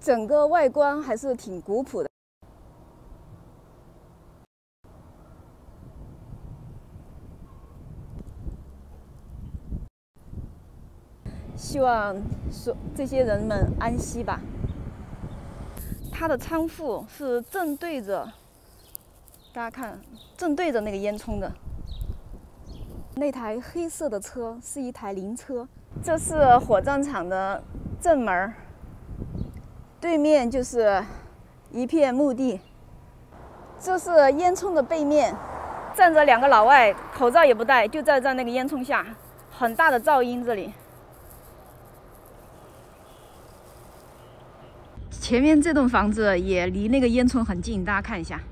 整个外观还是挺古朴的。希望说这些人们安息吧。它的仓库是正对着，大家看，正对着那个烟囱的。那台黑色的车是一台灵车，这是火葬场的正门，对面就是一片墓地。这是烟囱的背面，站着2个老外，口罩也不戴，就站在那个烟囱下，很大的噪音这里。前面这栋房子也离那个烟囱很近，大家看一下。